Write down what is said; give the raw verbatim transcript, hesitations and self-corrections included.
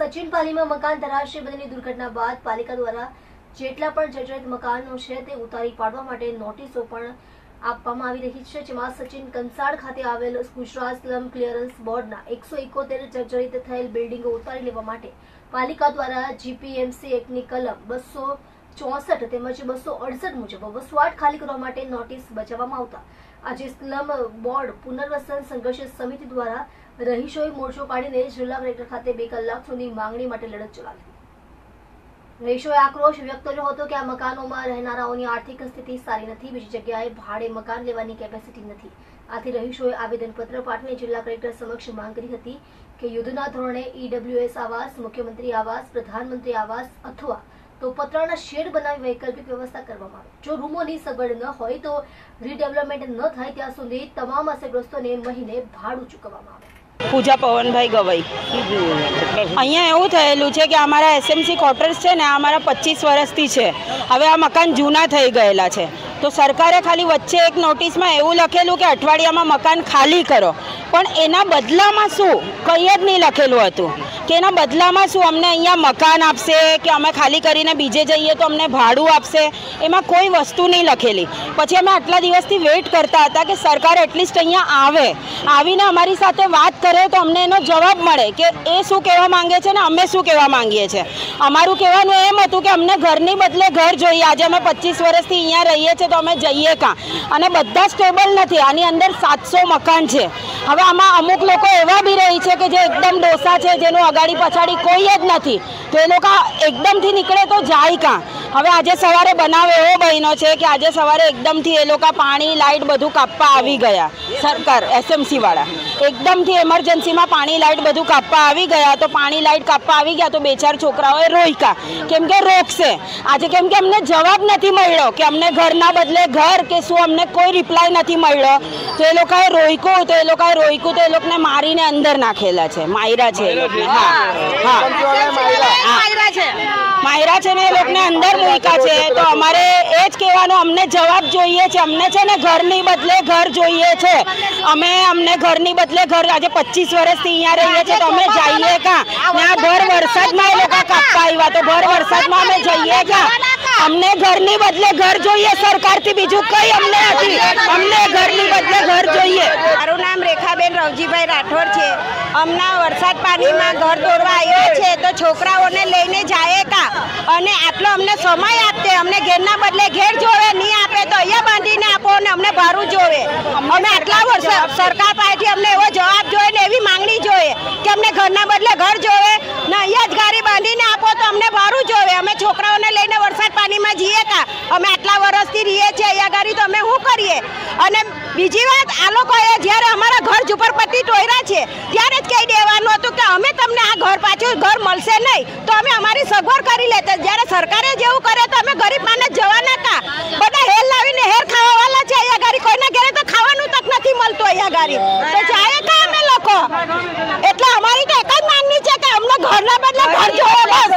સચિન પાલીમાં મકાન ધરાશયી બનીની દુર્ઘટના બાદ પાલિકા દ્વારા જેટલા પણ જર્જરિત મકાનો છે તે ઉતારી પાડવા માટે નોટિસો પણ આપવામાં આવી રહી છે, જેમાં સચિન કંસાળ ખાતે આવેલ ગુજરાત સ્લમ ક્લિયરન્સ બોર્ડના એકસો એકોતેર જર્જરિત થયેલ બિલ્ડિંગો ઉતારી લેવા માટે પાલિકા દ્વારા જીપીએમસી એક્ટની કલમ બસો ચોસઠ તેમજ બસો અડસઠ મુજબ વસવાટ ખાલી કરવા માટે નોટિસ બજાવવામાં આવતા આજે સ્લમ બોર્ડ પુનર્વસન સંઘર્ષ સમિતિ દ્વારા રહીશોએ મોરચો કાઢીને જિલ્લા કલેક્ટર ખાતે બે કલાક સુધી માંગણી માટે લડત ચલાવી। રહીશોએ આક્રોશ વ્યક્ત કર્યો હતો કે આ મકાનોમાં રહેનારાઓની આર્થિક સ્થિતિ સારી નથી, બીજી જગ્યાએ ભાડે મકાન લેવાની કેપેસિટી નથી। આથી રહીશોએ આવેદનપત્ર પાઠવી જિલ્લા કલેક્ટર સમક્ષ માંગ કરી હતી કે યુદ્ધના ધોરણે ઈડબ્લ્યુએસ આવાસ, મુખ્યમંત્રી આવાસ, પ્રધાનમંત્રી આવાસ અથવા તો પતરાના શેડ બનાવી વૈકલ્પિક વ્યવસ્થા કરવામાં આવે। જો રૂમોની સગવડ ન હોય તો રીડેવલપમેન્ટ ન થાય ત્યાં સુધી તમામ અસરગ્રસ્તોને મહિને ભાડું ચૂકવવામાં આવે। પૂજા પવનભાઈ ગવાઈ। અહીંયા એવું થયેલું છે કે અમારા એસએમસી ક્વાર્ટર્સ છે ને અમારા પચીસ વર્ષથી છે, હવે આ મકાન જૂના થઈ ગયેલા છે, તો સરકારે ખાલી વચ્ચે એક નોટિસમાં એવું લખેલું કે અઠવાડિયામાં મકાન ખાલી કરો, પણ એના બદલામાં શું કંઈ જ નહીં લખેલું હતું કે એના બદલામાં શું અમને અહીંયા મકાન આપશે કે અમે ખાલી કરીને બીજે જઈએ તો અમને ભાડું આપશે, એમાં કોઈ વસ્તુ નહીં લખેલી। પછી અમે આટલા દિવસથી વેઇટ કરતા હતા કે સરકાર એટલીસ્ટ અહીંયા આવે, આવીને અમારી સાથે વાત કરે તો અમને એનો જવાબ મળે કે એ શું કહેવા માંગે છે ને અમે શું કહેવા માંગીએ છીએ। અમારું કહેવાનું એમ હતું કે અમને ઘરની બદલે ઘર જોઈએ। આજે અમે પચીસ વર્ષથી અહીંયા રહીએ છીએ તો અમે જઈએ કાં, અને બધા સ્ટેબલ નથી। આની અંદર સાતસો મકાન છે। હવે આમાં અમુક લોકો એવા બી રહી છે કે જે એકદમ ડોસા છે, જેનું અગાડી પછાડી કોઈ જ નથી, તો એ લોકો એકદમથી નીકળે તો જાય કાં। હવે આજે સવારે બનાવ એવો બન્યો છે કે આજે સવારે એકદમથી એ લોકો પાણી લાઇટ બધું કાપવા આવી ગયા, સરકાર એસએમસી વાળા એકદમથી એમરજન્સીમાં પાણી લાઇટ બધું કાપવા આવી ગયા, તો પાણી લાઇટ કાપવા આવી ગયા તો બે ચાર છોકરાઓએ રોક્યા કેમ કે રોકશે આજે, કેમ કે અમને જવાબ નથી મળ્યો કે અમને ઘરના બદલે ઘર કે શું, અમને કોઈ રિપ્લાય નથી મળ્યો, તો એ લોકોએ રોક્યું તો એ લોકોએ રોક્યું તો એ લોકોને મારીને અંદર નાખેલા છે, માયરા છે એ લોકોને। હા હા માયરા છે ને એ લોકોને અંદર મૂક્યા છે। તો અમારે એ જ કહેવાનું, અમને જવાબ જોઈએ છે, અમને છે ને ઘરની બદલે ઘર જોઈએ છે, અમે અમને ઘરની બદલે ઘર આજે પચીસ વર્ષથી અહીંયા રહીએ છીએ તો અમે જઈએ કાં ને આ ભર વરસાદમાં એ લોકો કાપવા આવ્યા તો ભર વરસાદમાં અમે જઈએ કાં? અમને ઘરની બદલે ઘર જોઈએ સરકારથી, બીજું કંઈ અમને નથી, અમને ઘરની બદલે ઘર જોઈએ। મારું નામ રેખાબેન રવજીભાઈ રાઠોડ છે। હમણાં વરસાદ પાણીમાં ઘર દોરવા આવ્યા છે તો છોકરાઓને લઈને જાય કાં, અને આટલો અમને સમય આપતે, અમને ઘેરના બદલે ઘેર જોવે, નહીં આપે તો અહીંયા બાંધીને આપો અને અમને ભાડું જોવે। અમે આટલા વર્ષ સરકાર પાસેથી અમને એવો જવાબ જોઈએ ને એવી માંગણી જોઈએ કે અમને ઘરના બદલે ઘર જોવે ને અહીંયા જ ગાડી બાંધીને આપો તો અમને ભાડું જોવે। અમે છોકરાઓને લઈને વરસાદ પાણીમાં જઈએ કાં, અમે આટલા વર્ષથી રહીએ છીએ અહીંયા ગાડી તો અમે શું કરીએ? અને બીજી વાત, આ લોકોએ જ્યારે અમારા ઘર ઝુંપડપટ્ટી ટોયરા છે ત્યારે જ કહી દેવાનું હતું કે અમે તમને આ ઘર પાછું ઘર મળશે નહીં, તો અમે અમારી સગવડ કરી લેતા। જ્યારે સરકારે જેવું કરે તો અમે ગરીબ માણસ જવાના કાં? બધા હેર લાવીને હેર ખાવાવાળા છે અહીંયા ગાડી, કોઈના ઘરે તો ખાવાનું તક નથી મળતું અહીંયા ગાડી, તો જાય કાં અમે લોકો? એટલે અમારી તો એક જ માંગણી છે કે અમને ઘરના બદલે ઘર